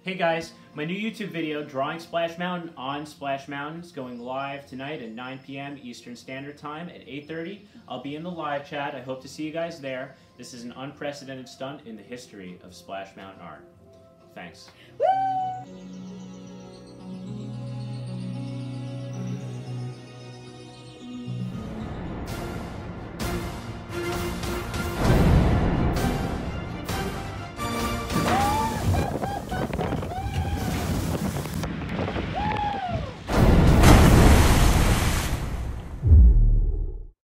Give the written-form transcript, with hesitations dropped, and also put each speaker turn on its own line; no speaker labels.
Hey guys, my new YouTube video, Drawing Splash Mountain on Splash Mountain, is going live tonight at 9 p.m. Eastern Standard Time at 8:30. I'll be in the live chat. I hope to see you guys there. This is an unprecedented stunt in the history of Splash Mountain art. Thanks.
Woo!